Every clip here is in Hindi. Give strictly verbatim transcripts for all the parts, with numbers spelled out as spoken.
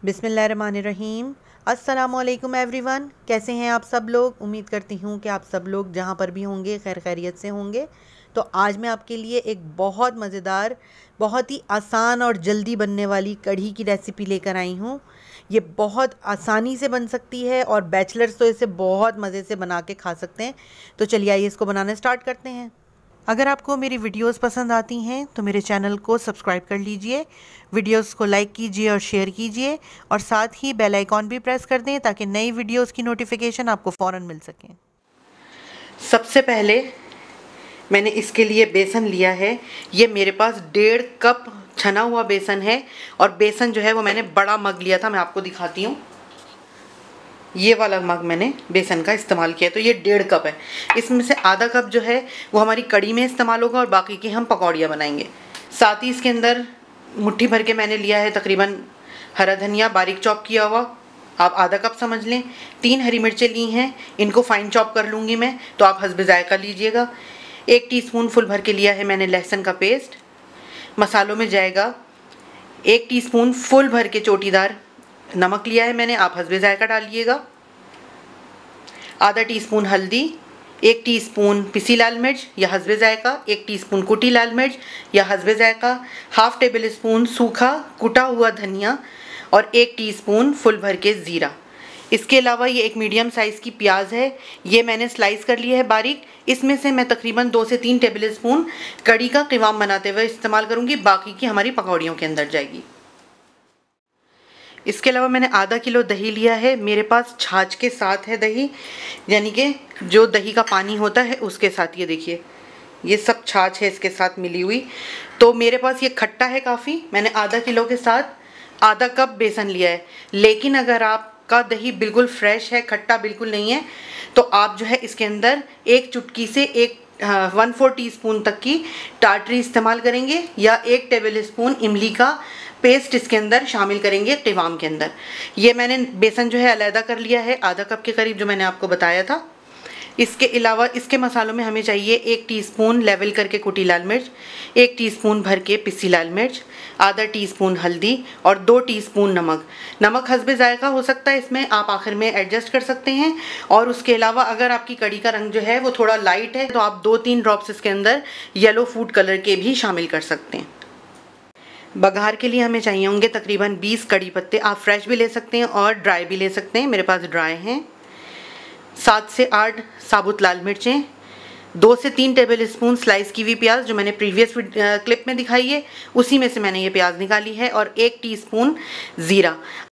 बिस्मिल्लाहिर्रहमानिर्रहीम। अस्सलामुअलैकुम एवरीवन, कैसे हैं आप सब लोग। उम्मीद करती हूँ कि आप सब लोग जहाँ पर भी होंगे खैर खैरियत से होंगे। तो आज मैं आपके लिए एक बहुत मज़ेदार, बहुत ही आसान और जल्दी बनने वाली कढ़ी की रेसिपी लेकर आई हूँ। ये बहुत आसानी से बन सकती है और बैचलर्स तो इसे बहुत मज़े से बना के खा सकते हैं। तो चलिए आइए इसको बनाना स्टार्ट करते हैं। अगर आपको मेरी वीडियोस पसंद आती हैं तो मेरे चैनल को सब्सक्राइब कर लीजिए, वीडियोस को लाइक कीजिए और शेयर कीजिए, और साथ ही बेल आइकॉन भी प्रेस कर दें ताकि नई वीडियोस की नोटिफिकेशन आपको फ़ौरन मिल सके। सबसे पहले मैंने इसके लिए बेसन लिया है। ये मेरे पास डेढ़ कप छना हुआ बेसन है, और बेसन जो है वो मैंने बड़ा मग लिया था। मैं आपको दिखाती हूँ, ये वाला मग मैंने बेसन का इस्तेमाल किया, तो ये डेढ़ कप है। इसमें से आधा कप जो है वो हमारी कढ़ी में इस्तेमाल होगा और बाकी की हम पकौड़ियाँ बनाएंगे। साथ ही इसके अंदर मुट्ठी भर के मैंने लिया है तकरीबन हरा धनिया बारीक चॉप किया हुआ, आप आधा कप समझ लें। तीन हरी मिर्चें ली हैं, इनको फाइन चॉप कर लूँगी मैं, तो आप हस्बे जायका लीजिएगा। एक टीस्पून फुल भर के लिया है मैंने लहसुन का पेस्ट। मसालों में जाएगा एक टीस्पून फुल भर के चोटीदार नमक लिया है मैंने, आप हस्बे जायका डालिएगा। आधा टीस्पून हल्दी, एक टीस्पून पिसी लाल मिर्च या हस्बे जायका, एक टीस्पून कुटी लाल मिर्च या हस्बे जायका, हाफ टेबल स्पून सूखा कुटा हुआ धनिया और एक टीस्पून फुल भर के ज़ीरा। इसके अलावा ये एक मीडियम साइज़ की प्याज है, ये मैंने स्लाइस कर लिया है बारीक। इसमें से मैं तकरीबन दो से तीन टेबल स्पून कढ़ी का क़िवाम बनाते हुए इस्तेमाल करूँगी, बाकी की हमारी पकौड़ियों के अंदर जाएगी। इसके अलावा मैंने आधा किलो दही लिया है, मेरे पास छाछ के साथ है दही, यानी कि जो दही का पानी होता है उसके साथ। ये देखिए, ये सब छाछ है इसके साथ मिली हुई, तो मेरे पास ये खट्टा है काफ़ी। मैंने आधा किलो के साथ आधा कप बेसन लिया है। लेकिन अगर आपका दही बिल्कुल फ्रेश है, खट्टा बिल्कुल नहीं है, तो आप जो है इसके अंदर एक चुटकी से एक वन फोर टी स्पून तक की टाटरी इस्तेमाल करेंगे, या एक टेबल स्पून इमली का पेस्ट इसके अंदर शामिल करेंगे क़िवाम के अंदर। ये मैंने बेसन जो है अलहदा कर लिया है, आधा कप के करीब, जो मैंने आपको बताया था। इसके अलावा इसके मसालों में हमें चाहिए एक टीस्पून लेवल करके कुटी लाल मिर्च, एक टीस्पून भर के पिसी लाल मिर्च, आधा टीस्पून हल्दी और दो टीस्पून नमक। नमक हस्बे जायका हो सकता है, इसमें आप आखिर में एडजस्ट कर सकते हैं। और उसके अलावा अगर आपकी कढ़ी का रंग जो है वो थोड़ा लाइट है तो आप दो तीन ड्रॉप्स इसके अंदर येलो फूड कलर के भी शामिल कर सकते हैं। बघार के लिए हमें चाहिए होंगे तकरीबन बीस कड़ी पत्ते, आप फ्रेश भी ले सकते हैं और ड्राई भी ले सकते हैं, मेरे पास ड्राई हैं। सात से आठ साबुत लाल मिर्चें, दो से तीन टेबल स्पून स्लाइस की हुई प्याज, जो मैंने प्रीवियस क्लिप में दिखाई है उसी में से मैंने ये प्याज निकाली है, और एक टीस्पून ज़ीरा।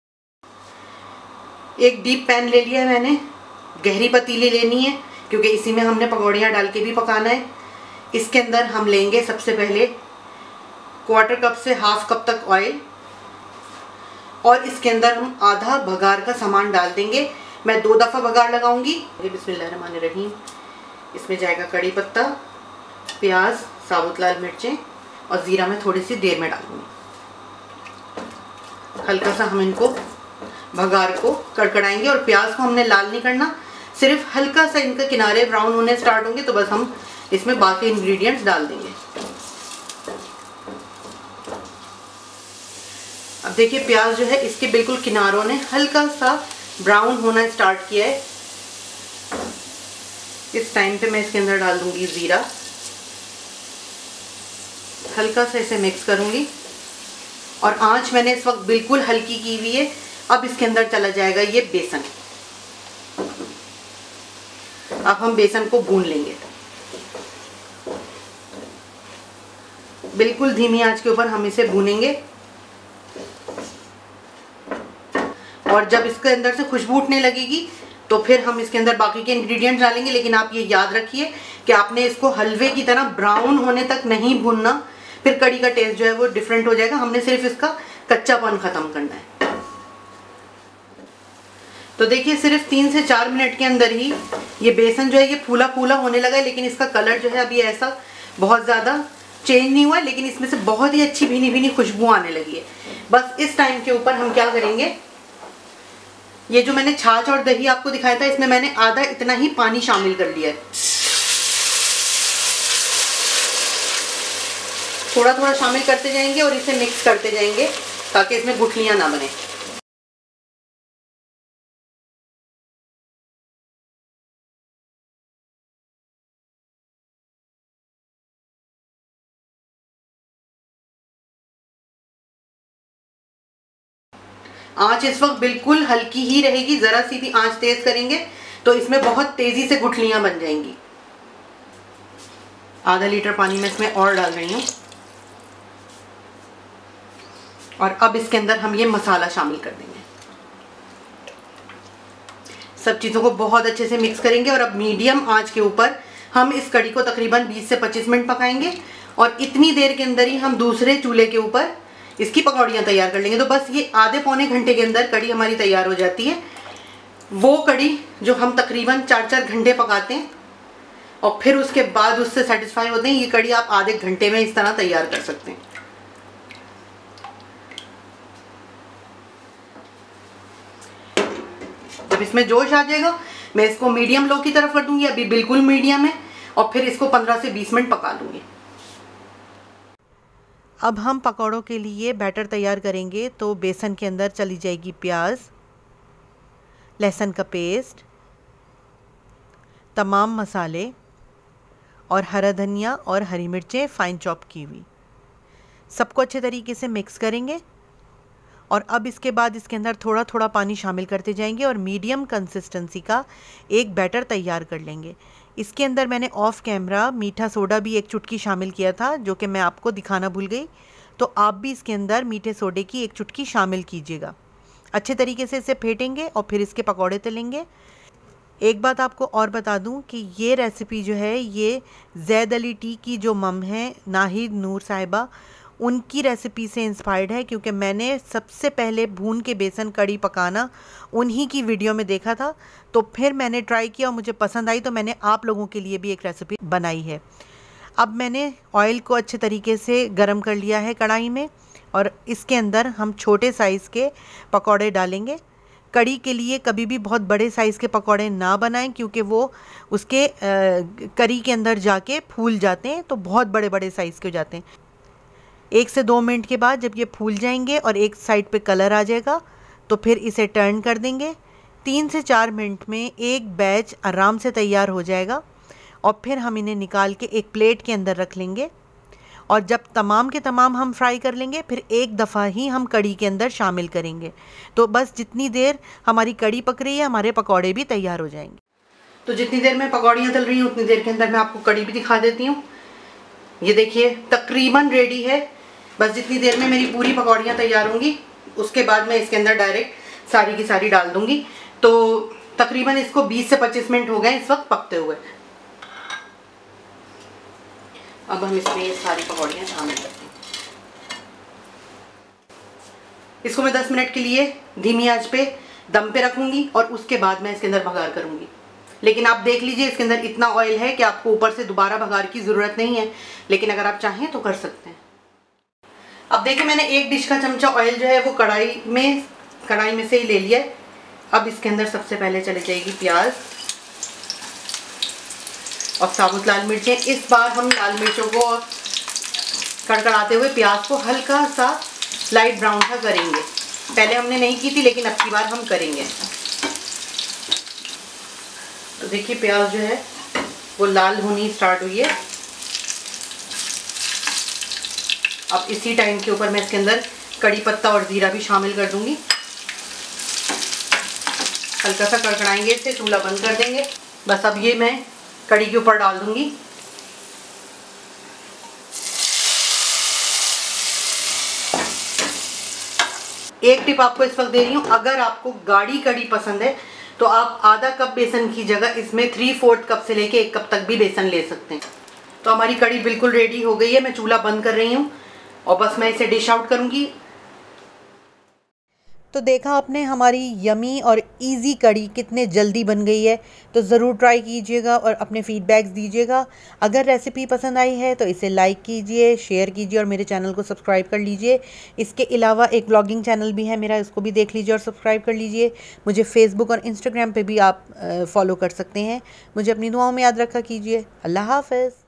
एक डीप पैन ले लिया है मैंने, गहरी पतीली लेनी है क्योंकि इसी में हमने पकौड़ियाँ डाल के भी पकाना है। इसके अंदर हम लेंगे सबसे पहले क्वार्टर कप से हाफ कप तक ऑयल, और इसके अंदर हम आधा बघार का सामान डाल देंगे। मैं दो दफ़ा बघार लगाऊंगी। बिस्मिल्लाहिर्रहमानिर्रहीम। इसमें जाएगा कड़ी पत्ता, प्याज, साबुत लाल मिर्चें और ज़ीरा मैं थोड़ी सी देर में डालूंगी। हल्का सा हम इनको बघार को कड़कड़ाएंगे, और प्याज को हमने लाल नहीं करना, सिर्फ हल्का सा इनके किनारे ब्राउन होने स्टार्ट होंगे तो बस हम इसमें बाकी इंग्रेडिएंट्स डाल देंगे। अब देखिए, प्याज जो है इसके बिल्कुल किनारों ने हल्का सा ब्राउन होना स्टार्ट किया है। इस टाइम पे मैं इसके अंदर डाल दूंगी ज़ीरा, हल्का सा इसे मिक्स करूंगी, और आंच मैंने इस वक्त बिल्कुल हल्की की हुई है। अब इसके अंदर चला जाएगा ये बेसन। अब हम बेसन को भून लेंगे, बिल्कुल धीमी आंच के ऊपर हम इसे भूनेंगे, और जब इसके अंदर से खुशबू उठने लगेगी तो फिर हम इसके अंदर बाकी के इंग्रेडिएंट्स डालेंगे। लेकिन आप ये याद रखिए कि आपने इसको हलवे की तरह ब्राउन होने तक नहीं भूनना, फिर कढ़ी का टेस्ट जो है वो डिफरेंट हो जाएगा। हमने सिर्फ इसका कच्चापन ख़त्म करना है। तो देखिए, सिर्फ तीन से चार मिनट के अंदर ही ये बेसन जो है ये फूला फूला होने लगा है, लेकिन इसका कलर जो है अभी ऐसा बहुत ज़्यादा चेंज नहीं हुआ है, लेकिन इसमें से बहुत ही अच्छी भीनी भीनी खुशबू आने लगी है। बस इस टाइम के ऊपर हम क्या करेंगे, ये जो मैंने छाछ और दही आपको दिखाया था इसमें मैंने आधा इतना ही पानी शामिल कर लिया है। थोड़ा थोड़ा शामिल करते जाएंगे और इसे मिक्स करते जाएंगे ताकि इसमें गुठलियाँ ना बने। आंच इस वक्त बिल्कुल हल्की ही रहेगी, ज़रा सी भी आंच तेज़ करेंगे तो इसमें बहुत तेज़ी से गुठलियाँ बन जाएंगी। आधा लीटर पानी मैं इसमें और डाल रही हूँ और अब इसके अंदर हम ये मसाला शामिल कर देंगे। सब चीज़ों को बहुत अच्छे से मिक्स करेंगे और अब मीडियम आंच के ऊपर हम इस कड़ी को तकरीबन बीस से पच्चीस मिनट पकाएंगे और इतनी देर के अंदर ही हम दूसरे चूल्हे के ऊपर इसकी पकौड़ियाँ तैयार कर लेंगे। तो बस ये आधे पौने घंटे के अंदर कड़ी हमारी तैयार हो जाती है। वो कड़ी जो हम तकरीबन चार चार घंटे पकाते हैं और फिर उसके बाद उससे सेटिस्फाई होते हैं, ये कड़ी आप आधे घंटे में इस तरह तैयार कर सकते हैं। जब इसमें जोश आ जाएगा मैं इसको मीडियम लो की तरफ कर दूंगी, अभी बिल्कुल मीडियम है, और फिर इसको पंद्रह से बीस मिनट पका लूंगी। अब हम पकौड़ों के लिए बैटर तैयार करेंगे। तो बेसन के अंदर चली जाएगी प्याज, लहसुन का पेस्ट, तमाम मसाले और हरा धनिया और हरी मिर्चें फाइन चॉप की हुई। सबको अच्छे तरीके से मिक्स करेंगे और अब इसके बाद इसके अंदर थोड़ा थोड़ा पानी शामिल करते जाएंगे और मीडियम कंसिस्टेंसी का एक बैटर तैयार कर लेंगे। इसके अंदर मैंने ऑफ कैमरा मीठा सोडा भी एक चुटकी शामिल किया था, जो कि मैं आपको दिखाना भूल गई। तो आप भी इसके अंदर मीठे सोडे की एक चुटकी शामिल कीजिएगा। अच्छे तरीके से इसे फेंटेंगे और फिर इसके पकौड़े तलेंगे। एक बात आपको और बता दूं कि ये रेसिपी जो है ये जैद अली टी की जो मम है नाहिद नूर साहिबा, उनकी रेसिपी से इंस्पायर्ड है, क्योंकि मैंने सबसे पहले भून के बेसन कड़ी पकाना उन्हीं की वीडियो में देखा था। तो फिर मैंने ट्राई किया और मुझे पसंद आई, तो मैंने आप लोगों के लिए भी एक रेसिपी बनाई है। अब मैंने ऑयल को अच्छे तरीके से गरम कर लिया है कढ़ाई में और इसके अंदर हम छोटे साइज़ के पकौड़े डालेंगे। कड़ी के लिए कभी भी बहुत बड़े साइज़ के पकौड़े ना बनाएं, क्योंकि वो उसके करी के अंदर जाके फूल जाते हैं, तो बहुत बड़े बड़े साइज़ के हो जाते हैं। एक से दो मिनट के बाद जब ये फूल जाएंगे और एक साइड पे कलर आ जाएगा तो फिर इसे टर्न कर देंगे। तीन से चार मिनट में एक बैच आराम से तैयार हो जाएगा और फिर हम इन्हें निकाल के एक प्लेट के अंदर रख लेंगे और जब तमाम के तमाम हम फ्राई कर लेंगे फिर एक दफ़ा ही हम कड़ी के अंदर शामिल करेंगे। तो बस जितनी देर हमारी कड़ी पक रही है हमारे पकौड़े भी तैयार हो जाएंगे। तो जितनी देर में पकौड़ियाँ तल रही हैं उतनी देर के अंदर मैं आपको कड़ी भी दिखा देती हूँ। ये देखिए तकरीबन रेडी है। बस जितनी देर में मेरी पूरी पकौड़ियाँ तैयार होंगी उसके बाद मैं इसके अंदर डायरेक्ट सारी की सारी डाल दूंगी। तो तकरीबन इसको बीस से पच्चीस मिनट हो गए इस वक्त पकते हुए। अब हम इसमें ये सारी पकौड़ियाँ शामिल करते हैं। इसको मैं दस मिनट के लिए धीमी आंच पे दम पे रखूंगी और उसके बाद मैं इसके अंदर बघार करूंगी। लेकिन आप देख लीजिए इसके अंदर इतना ऑयल है कि आपको ऊपर से दोबारा बघार की ज़रूरत नहीं है, लेकिन अगर आप चाहें तो कर सकते हैं। अब देखिए मैंने एक डिश का चमचा ऑयल जो है वो कढ़ाई में कढ़ाई में से ही ले लिया है। अब इसके अंदर सबसे पहले चली जाएगी प्याज और साबुत लाल मिर्चें। इस बार हम लाल मिर्चों को कड़कड़ाते हुए प्याज को हल्का सा लाइट ब्राउन सा करेंगे। पहले हमने नहीं की थी लेकिन अब की बार हम करेंगे। तो देखिए प्याज जो है वो लाल होनी स्टार्ट हुई है। अब इसी टाइम के ऊपर मैं इसके अंदर कड़ी पत्ता और ज़ीरा भी शामिल कर दूंगी। हल्का सा कड़कड़ाएंगे, इसे चूल्हा बंद कर देंगे। बस अब ये मैं कड़ी के ऊपर डाल दूंगी। एक टिप आपको इस वक्त दे रही हूँ, अगर आपको गाढ़ी कड़ी पसंद है तो आप आधा कप बेसन की जगह इसमें थ्री फोर्थ कप से लेके एक कप तक भी बेसन ले सकते हैं। तो हमारी कड़ी बिल्कुल रेडी हो गई है। मैं चूल्हा बंद कर रही हूँ और बस मैं इसे डिश आउट करूंगी। तो देखा आपने हमारी यमी और इजी कड़ी कितने जल्दी बन गई है। तो ज़रूर ट्राई कीजिएगा और अपने फीडबैक्स दीजिएगा। अगर रेसिपी पसंद आई है तो इसे लाइक कीजिए, शेयर कीजिए और मेरे चैनल को सब्सक्राइब कर लीजिए। इसके अलावा एक व्लॉगिंग चैनल भी है मेरा, इसको भी देख लीजिए और सब्सक्राइब कर लीजिए। मुझे फेसबुक और इंस्टाग्राम पे भी आप फॉलो कर सकते हैं। मुझे अपनी दुआओं में याद रखा कीजिए। अल्लाह हाफ़िज़।